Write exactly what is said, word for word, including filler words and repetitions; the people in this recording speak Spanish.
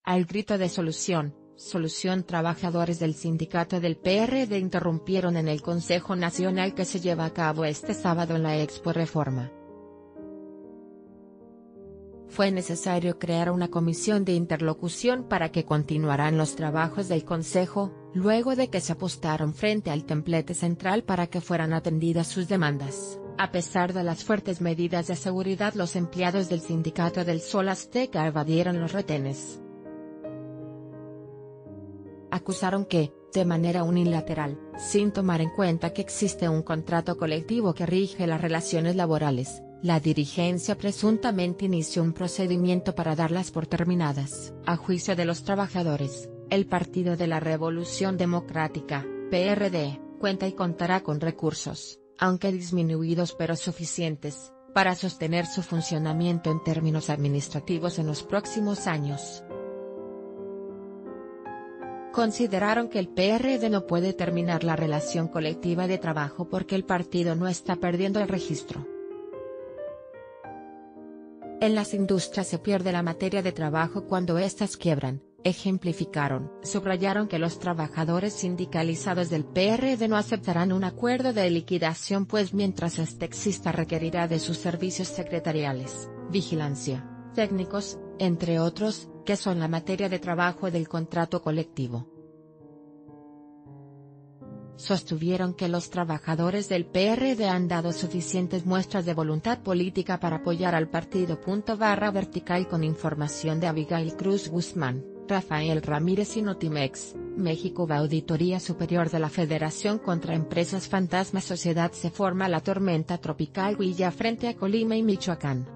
Al grito de solución, solución trabajadores del sindicato del P R D interrumpieron en el Consejo Nacional que se lleva a cabo este sábado en la Expo Reforma. Fue necesario crear una comisión de interlocución para que continuaran los trabajos del Consejo, luego de que se apostaron frente al templete central para que fueran atendidas sus demandas. A pesar de las fuertes medidas de seguridad, los empleados del sindicato del Sol Azteca evadieron los retenes. Acusaron que, de manera unilateral, sin tomar en cuenta que existe un contrato colectivo que rige las relaciones laborales, la dirigencia presuntamente inició un procedimiento para darlas por terminadas. A juicio de los trabajadores, el Partido de la Revolución Democrática, P R D, cuenta y contará con recursos, aunque disminuidos pero suficientes, para sostener su funcionamiento en términos administrativos en los próximos años. Consideraron que el P R D no puede terminar la relación colectiva de trabajo porque el partido no está perdiendo el registro. En las industrias se pierde la materia de trabajo cuando éstas quiebran, ejemplificaron. Subrayaron que los trabajadores sindicalizados del P R D no aceptarán un acuerdo de liquidación pues mientras este exista requerirá de sus servicios secretariales, vigilancia, técnicos, entre otros, que son la materia de trabajo del contrato colectivo. Sostuvieron que los trabajadores del P R D han dado suficientes muestras de voluntad política para apoyar al partido. Barra vertical con información de Abigail Cruz Guzmán, Rafael Ramírez y Notimex, México. Auditoría Superior de la Federación contra Empresas Fantasma. Sociedad se forma la tormenta tropical Huilla frente a Colima y Michoacán.